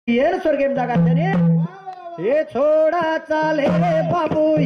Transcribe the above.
येर स्वर्गेम जागा त्याने हे छोडा चाले बाबू